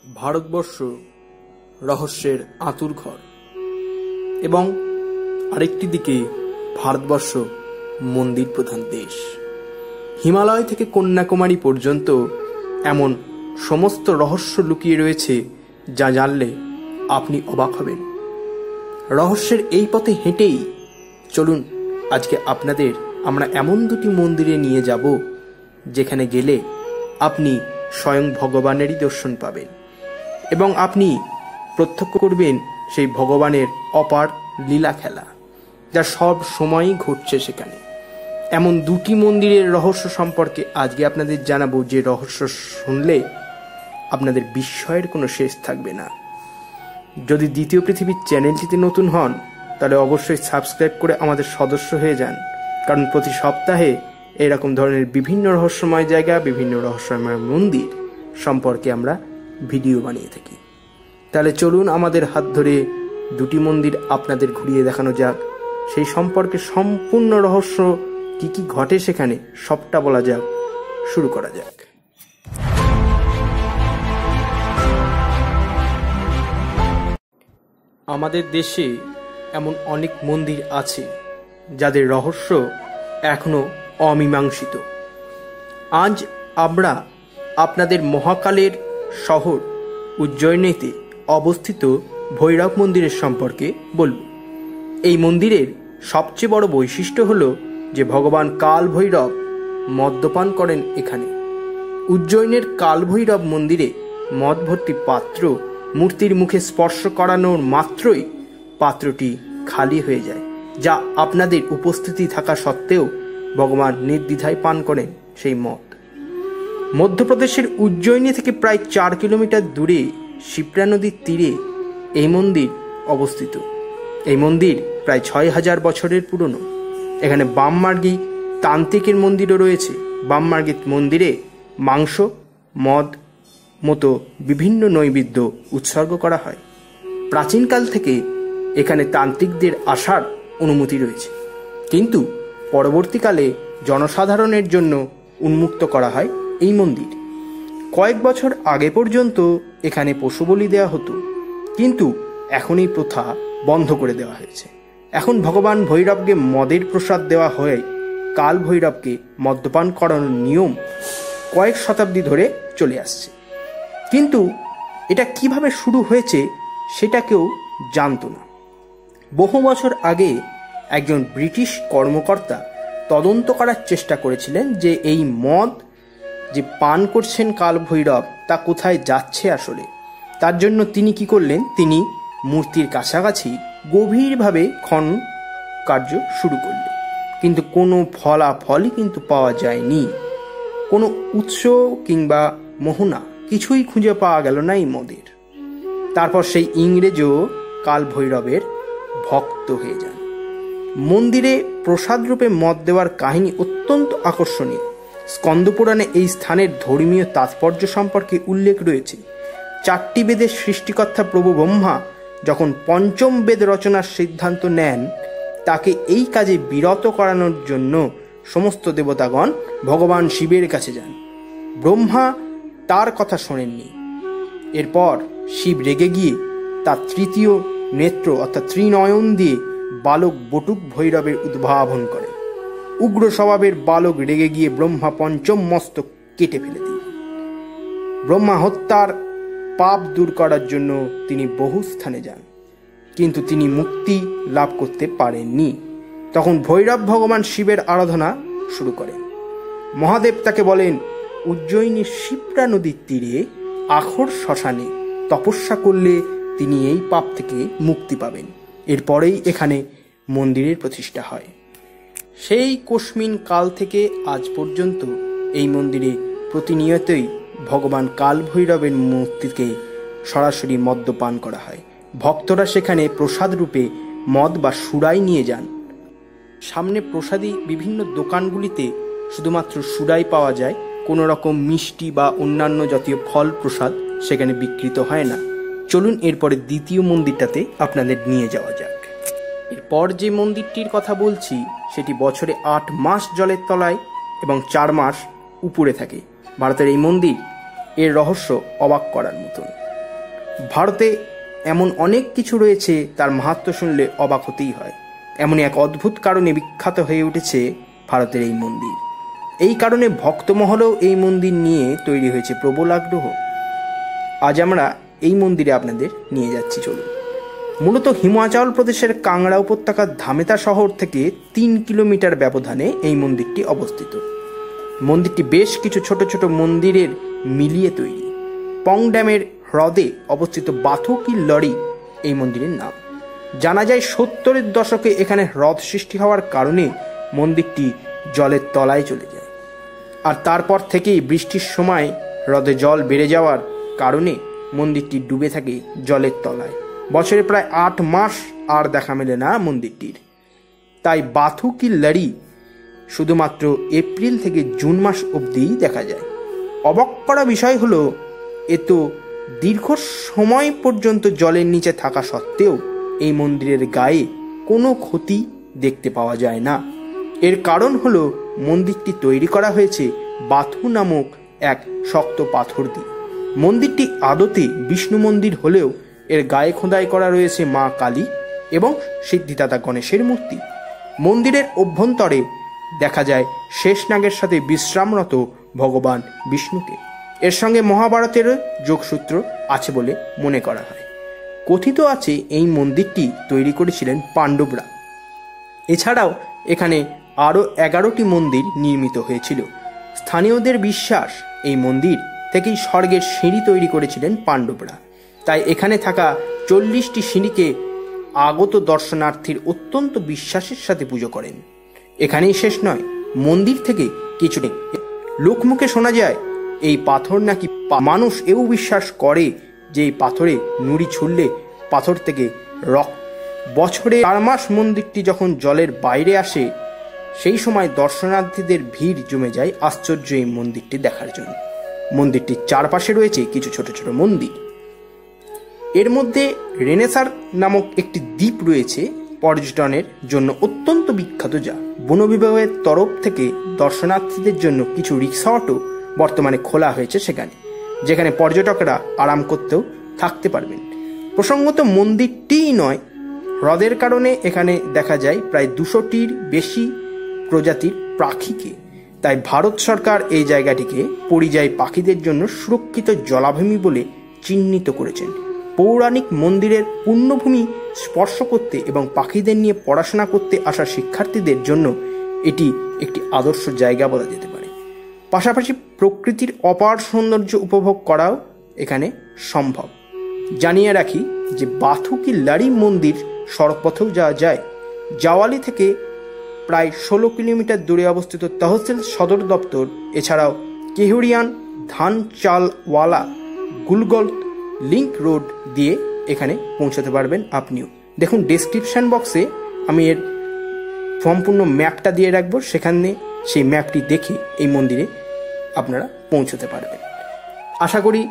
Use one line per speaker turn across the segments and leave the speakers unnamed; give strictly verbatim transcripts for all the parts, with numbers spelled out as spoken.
ভারতবর্ষ রহস্যের আঁতুর ঘর এবং আরেকটি দিকে ভারতবর্ষ মন্দির প্রধান দেশ। হিমালয় থেকে কন্যাকুমারী পর্যন্ত এমন সমস্ত রহস্য লুকিয়ে রয়েছে যা জানলে আপনি অবাক হবেন। রহস্যের এই পথে হেঁটেই চলুন আজকে আপনাদের আমরা এমন দুটি মন্দিরে নিয়ে যাব যেখানে গেলে আপনি স্বয়ং ভগবানেরই দর্শন পাবেন এবং আপনি প্রত্যক্ষ করবেন সেই ভগবানের অপার লীলা খেলা যা সব সময়ই ঘটছে সেখানে। এমন দুটি মন্দিরের রহস্য সম্পর্কে আজকে আপনাদের জানাবো, যে রহস্য শুনলে আপনাদের বিস্ময়ের কোনো শেষ থাকবে না। যদি দ্বিতীয় পৃথিবীর চ্যানেলটিতে নতুন হন তাহলে অবশ্যই সাবস্ক্রাইব করে আমাদের সদস্য হয়ে যান, কারণ প্রতি সপ্তাহে এরকম ধরনের বিভিন্ন রহস্যময় জায়গা, বিভিন্ন রহস্যময় মন্দির সম্পর্কে আমরা ভিডিও বানিয়ে থাকি। তাহলে চলুন আমাদের হাত ধরে দুটি মন্দির আপনাদের ঘুরিয়ে দেখানো যাক, সেই সম্পর্কে সম্পূর্ণ রহস্য কি কি ঘটে সেখানে সবটা বলা যাক। শুরু করা যাক। আমাদের দেশে এমন অনেক মন্দির আছে যাদের রহস্য এখনো অমীমাংসিত। আজ আমরা আপনাদের মহাকালের শহর উজ্জয়িনীতে অবস্থিত ভৈরব মন্দিরের সম্পর্কে বলব। এই মন্দিরের সবচেয়ে বড় বৈশিষ্ট্য হল যে ভগবান কাল ভৈরব মদ্যপান করেন এখানে। উজ্জয়িনীর কাল ভৈরব মন্দিরে মদ ভর্তি পাত্র মূর্তির মুখে স্পর্শ করানোর মাত্রই পাত্রটি খালি হয়ে যায়, যা আপনাদের উপস্থিতি থাকা সত্ত্বেও ভগবান নির্দ্বিধায় পান করেন সেই মদ। মধ্যপ্রদেশের উজ্জয়িনী থেকে প্রায় চার কিলোমিটার দূরে শিপ্রা নদীর তীরে এই মন্দির অবস্থিত। এই মন্দির প্রায় ছয় হাজার বছরের পুরনো। এখানে বামমার্গী তান্ত্রিকের মন্দিরও রয়েছে। বামমার্গী মন্দিরে মাংস, মদ মতো বিভিন্ন নৈবেদ্য উৎসর্গ করা হয়। প্রাচীনকাল থেকে এখানে তান্ত্রিকদের আসার অনুমতি রয়েছে, কিন্তু পরবর্তীকালে জনসাধারণের জন্য উন্মুক্ত করা হয় এই মন্দির। কয়েক বছর আগে পর্যন্ত এখানে পশু বলি দেওয়া হতো, কিন্তু এখন এই প্রথা বন্ধ করে দেওয়া হয়েছে। এখন ভগবান ভৈরবকে মদের প্রসাদ দেওয়া হয়ে কাল ভৈরবকে মদ্যপান করানোর নিয়ম কয়েক শতাব্দী ধরে চলে আসছে। কিন্তু এটা কিভাবে শুরু হয়েছে সেটা কেউ জানতো না। বহু বছর আগে একজন ব্রিটিশ কর্মকর্তা তদন্ত করার চেষ্টা করেছিলেন যে এই মদ যে পান করছেন কাল ভৈরব তা কোথায় যাচ্ছে আসলে। তার জন্য তিনি কি করলেন, তিনি মূর্তির কাছাকাছি গভীরভাবে খনন কার্য শুরু করলেন, কিন্তু কোনো ফলাফলই কিন্তু পাওয়া যায়নি। কোনো উৎস কিংবা মোহনা কিছুই খুঁজে পাওয়া গেল না এই মদের। তারপর সেই ইংরেজও কাল ভৈরবের ভক্ত হয়ে যান। মন্দিরে প্রসাদ রূপে মদ দেওয়ার কাহিনী অত্যন্ত আকর্ষণীয়। স্কন্দপুরাণে এই স্থানের ধর্মীয় তাৎপর্য সম্পর্কে উল্লেখ রয়েছে। চারটি বেদের সৃষ্টিকর্তা প্রভু ব্রহ্মা যখন পঞ্চম বেদ রচনার সিদ্ধান্ত নেন, তাকে এই কাজে বিরত করানোর জন্য সমস্ত দেবতাগণ ভগবান শিবের কাছে যান। ব্রহ্মা তার কথা শোনেননি। এরপর শিব রেগে গিয়ে তার তৃতীয় নেত্র অর্থাৎ ত্রিনয়ন দিয়ে বালক বটুক ভৈরবের উদ্ভাবন করেন। উগ্র স্বভাবের বালক রেগে গিয়ে ব্রহ্মা পঞ্চম মস্তক কেটে ফেলে দিন। ব্রহ্মা হত্যার পাপ দূর করার জন্য তিনি বহু স্থানে যান, কিন্তু তিনি মুক্তি লাভ করতে পারেননি। তখন ভৈরব ভগবান শিবের আরাধনা শুরু করেন। মহাদেব তাকে বলেন, উজ্জয়িনীর শিপ্রা নদীর তীরে আখর শ্মশানে তপস্যা করলে তিনি এই পাপ থেকে মুক্তি পাবেন। এরপরেই এখানে মন্দিরের প্রতিষ্ঠা হয়। সেই কোশমিন কাল থেকে আজ পর্যন্ত এই মন্দিরে প্রতিনিয়তই ভগবান কাল ভৈরবের মূর্তিকে সরাসরি মদ্যপান করা হয়। ভক্তরা সেখানে প্রসাদ রূপে মদ বা সুরাই নিয়ে যান। সামনে প্রসাদী বিভিন্ন দোকানগুলিতে শুধুমাত্র সুরাই পাওয়া যায়, কোনো রকম মিষ্টি বা অন্যান্য জাতীয় ফল প্রসাদ সেখানে বিকৃত হয় না। চলুন এরপরে দ্বিতীয় মন্দিরটাতে আপনাদের নিয়ে যাওয়া যাক। এরপর যে মন্দিরটির কথা বলছি সেটি বছরে আট মাস জলের তলায় এবং চার মাস উপরে থাকে। ভারতের এই মন্দির এর রহস্য অবাক করার মতন। ভারতে এমন অনেক কিছু রয়েছে তার মাহাত্ম্য শুনলে অবাক হতেই হয়। এমনই এক অদ্ভুত কারণে বিখ্যাত হয়ে উঠেছে ভারতের এই মন্দির। এই কারণে ভক্তমহলেও এই মন্দির নিয়ে তৈরি হয়েছে প্রবল আগ্রহ। আজ আমরা এই মন্দিরে আপনাদের নিয়ে যাচ্ছি, চলুন। মূলত হিমাচল প্রদেশের কাংড়া উপত্যকার ধামেতা শহর থেকে তিন কিলোমিটার ব্যবধানে এই মন্দিরটি অবস্থিত। মন্দিরটি বেশ কিছু ছোট ছোট মন্দিরের মিলিয়ে তৈরি। পং ড্যামের হ্রদে অবস্থিত বাথু কি লড়ি এই মন্দিরের নাম। জানা যায় সত্তরের দশকে এখানে হ্রদ সৃষ্টি হওয়ার কারণে মন্দিরটি জলের তলায় চলে যায়, আর তারপর থেকেই বৃষ্টির সময় হ্রদে জল বেড়ে যাওয়ার কারণে মন্দিরটি ডুবে থাকে জলের তলায়। বছরে প্রায় আট মাস আর দেখা মেলে না মন্দিরটির। তাই বাথু কি লড়ি শুধুমাত্র এপ্রিল থেকে জুন মাস অবধিই দেখা যায়। অবাক করা বিষয় হলো, এত দীর্ঘ সময় পর্যন্ত জলের নিচে থাকা সত্ত্বেও এই মন্দিরের গায়ে কোনো ক্ষতি দেখতে পাওয়া যায় না। এর কারণ হলো মন্দিরটি তৈরি করা হয়েছে বাথু নামক এক শক্ত পাথর দিয়ে। মন্দিরটি আদতে বিষ্ণু মন্দির হলেও এর গায়ে খোদাই করা রয়েছে মা কালী এবং সিদ্ধিদাতা গণেশের মূর্তি। মন্দিরের অভ্যন্তরে দেখা যায় শেষনাগের সাথে বিশ্রামরত ভগবান বিষ্ণুকে। এর সঙ্গে মহাভারতের যোগসূত্র আছে বলে মনে করা হয়। কথিত আছে এই মন্দিরটি তৈরি করেছিলেন পাণ্ডবরা। এছাড়াও এখানে আরও এগারোটি মন্দির নির্মিত হয়েছিল। স্থানীয়দের বিশ্বাস এই মন্দির থেকেই স্বর্গের সিঁড়ি তৈরি করেছিলেন পাণ্ডবরা। তাই এখানে থাকা চল্লিশটি সিঁড়িকে আগত দর্শনার্থীর অত্যন্ত বিশ্বাসের সাথে পুজো করেন। এখানেই শেষ নয়, মন্দির থেকে কিছুটা লোকমুখে শোনা যায় এই পাথর নাকি মানুষ এও বিশ্বাস করে যে এই পাথরে নুড়ি ছুঁড়লে পাথর থেকে রক্ত। বছরে চার মাস মন্দিরটি যখন জলের বাইরে আসে সেই সময় দর্শনার্থীদের ভিড় জমে যায় আশ্চর্য এই মন্দিরটি দেখার জন্য। মন্দিরটির চারপাশে রয়েছে কিছু ছোট ছোট মন্দির। এর মধ্যে রেনেসার নামক একটি দ্বীপ রয়েছে পর্যটনের জন্য অত্যন্ত বিখ্যাত, যা বন বিভাগের তরফ থেকে দর্শনার্থীদের জন্য কিছু রিসর্টও বর্তমানে খোলা হয়েছে সেখানে, যেখানে পর্যটকরা আরাম করতেও থাকতে পারবেন। প্রসঙ্গত মন্দিরটিই নয়, হ্রদের কারণে এখানে দেখা যায় প্রায় দুশোটির বেশি প্রজাতির পাখিকে। তাই ভারত সরকার এই জায়গাটিকে পরিযায়ী পাখিদের জন্য সুরক্ষিত জলাভূমি বলে চিহ্নিত করেছেন। পৌরাণিক মন্দিরের পুণ্যভূমি স্পর্শ করতে এবং পাখিদের নিয়ে পড়াশোনা করতে আসা শিক্ষার্থীদের জন্য এটি একটি আদর্শ জায়গা বলা যেতে পারে। পাশাপাশি প্রকৃতির অপার সৌন্দর্য উপভোগ করাও এখানে সম্ভব। জানিয়ে রাখি যে বাথু কি লড়ি মন্দির সড়কপথেও যাওয়া যায়। জাওয়ালি থেকে প্রায় ষোলো কিলোমিটার দূরে অবস্থিত তহসিল সদর দপ্তর, এছাড়াও কেহুরিয়ান, ধান চালওয়ালা, গুলগল লিংক রোড দিয়ে এখানে পৌঁছাতে পারবেন আপনিও। দেখুন ডেসক্রিপশন বক্সে আমি এর সম্পূর্ণ ম্যাপটা দিয়ে রাখবো, সেখানে সেই ম্যাপটি দেখে এই মন্দিরে আপনারা পৌঁছতে পারবেন। আশা করি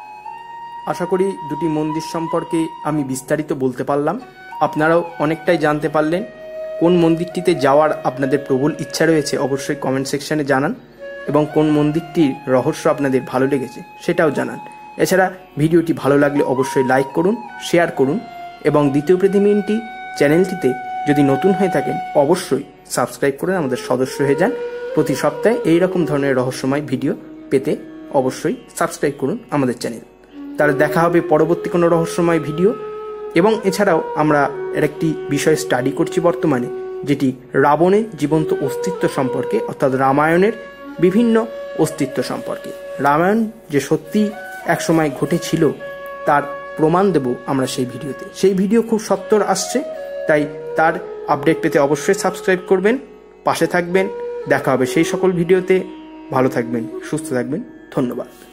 আশা করি দুটি মন্দির সম্পর্কে আমি বিস্তারিত বলতে পারলাম। আপনারাও অনেকটাই জানতে পারলেন। কোন মন্দিরটিতে যাওয়ার আপনাদের প্রবল ইচ্ছা রয়েছে অবশ্যই কমেন্ট সেকশনে জানান, এবং কোন মন্দিরটির রহস্য আপনাদের ভালো লেগেছে সেটাও জানান। এছাড়া ভিডিওটি ভালো লাগলে অবশ্যই লাইক করুন, শেয়ার করুন, এবং দ্বিতীয় পৃথিবীটি চ্যানেলটিতে যদি নতুন হয়ে থাকেন অবশ্যই সাবস্ক্রাইব করে আমাদের সদস্য হয়ে যান। প্রতি সপ্তাহে এই রকম ধরনের রহস্যময় ভিডিও পেতে অবশ্যই সাবস্ক্রাইব করুন আমাদের চ্যানেল। তাহলে দেখা হবে পরবর্তী কোনো রহস্যময় ভিডিও। এবং এছাড়াও আমরা এর একটি বিষয় স্টাডি করছি বর্তমানে, যেটি রাবণের জীবন্ত অস্তিত্ব সম্পর্কে, অর্থাৎ রামায়ণের বিভিন্ন অস্তিত্ব সম্পর্কে। রামায়ণ যে সত্যি এক সময় ঘটেছিল তার প্রমাণ দেব আমরা সেই ভিডিওতে। সেই ভিডিও খুব সত্বর আসছে, তাই তার আপডেট পেতে অবশ্যই সাবস্ক্রাইব করবেন, পাশে থাকবেন। দেখা হবে সেই সকল ভিডিওতে। ভালো থাকবেন, সুস্থ থাকবেন, ধন্যবাদ।